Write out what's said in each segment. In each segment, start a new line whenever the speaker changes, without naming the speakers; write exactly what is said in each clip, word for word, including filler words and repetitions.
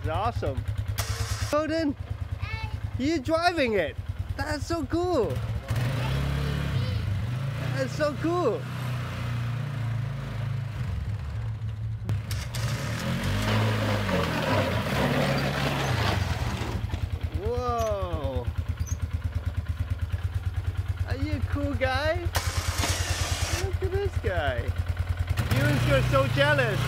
awesome. Golden, you're driving it. That's so cool. That's so cool. Whoa. Are you a cool guy? Look at this guy. You are so jealous.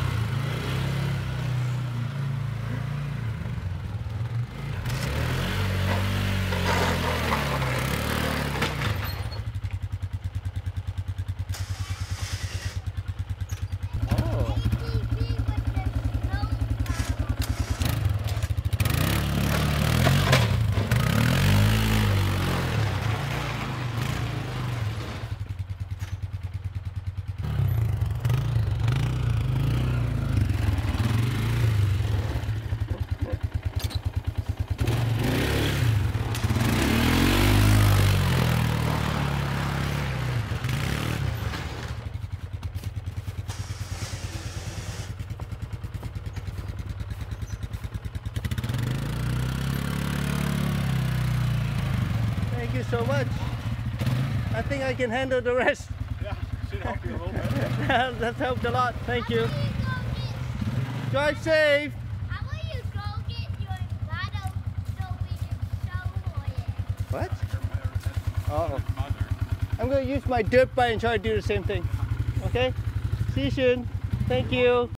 Thank you so much. I think I can handle the rest.
Yeah, should help you a little bit.
That's helped a lot. Thank you. Drive safe.
How will you go get your bottle so we can show for it?
What? Uh oh. I'm going to use my dirt bike and try to do the same thing. Okay? See you soon. Thank you.